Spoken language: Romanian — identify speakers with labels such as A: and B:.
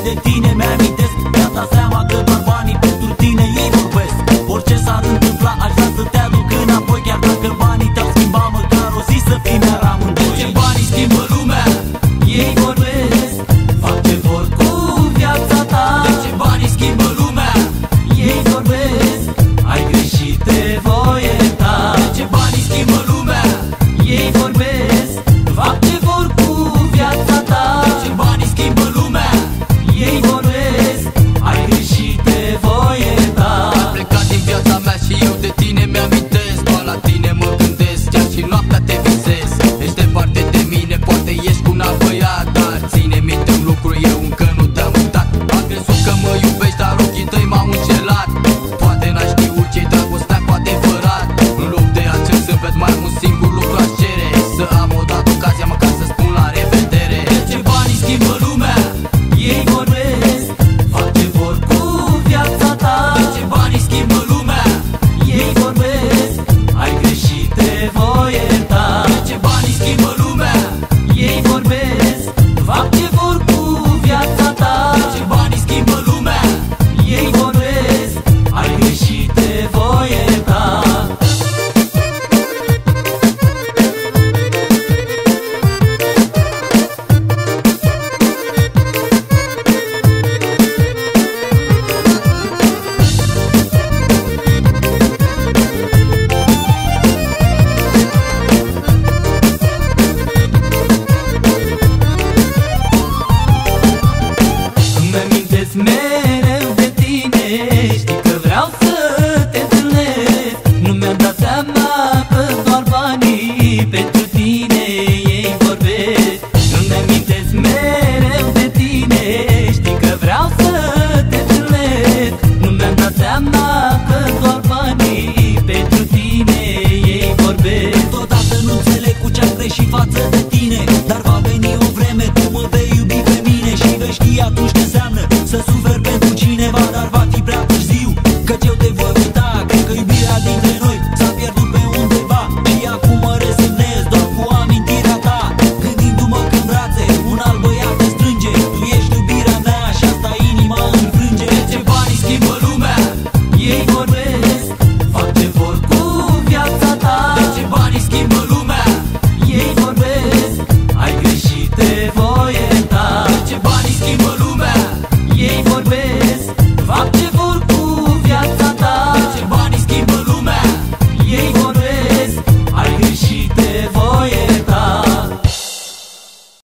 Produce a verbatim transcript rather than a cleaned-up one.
A: de tine mi-amintesc. Mi-am dat seama că doar banii pentru tine ei vorbesc. Orice s-ar întâmpla aș vrea să te aduc înapoi, chiar dacă banii te-au schimbat, măcar o zi să fim iar amândoi. De ce banii schimbă lumea? Ei vorbesc, fac ce vor cu viața ta. De ce banii schimbă lumea? Ei vorbesc, ai greșit, te voi ierta. De ce banii schimbă lumea? Ei vorbesc, fac ce vor cu viața ta. De ce banii schimbă lumea? Ei vorbesc, ai greșit, te voi ierta.
B: Ai plecat din viața mea și eu de tine mi-amintesc. Doar la tine mă gândesc, chiar și noaptea te visez. Ești departe de mine, poate ești cu un alt băiat, dar ține minte un lucru, eu încă nu te-am uitat. Am crezut că mă iubești, dar ochii tăi m-au înșelat. Poate n-ai știut ce-i dragostea cu adevărat. În loc de acel zâmbet mai am un singur lucru aș cere: să am odată ocazia măcar să spun la revedere.
A: De ce banii schimbă lumea? Ei vorbesc, fac ce vor cu viața ta. De ce banii schimbă lumea? Ei vorbesc, ai greșit, te voi ierta. De ce banii schimbă lumea? Ei vorbesc, fac ce vor cu viața ta. De ce banii schimbă lumea? Ei vorbesc, ai greșit, te voi ierta. Îmi amintesc mereu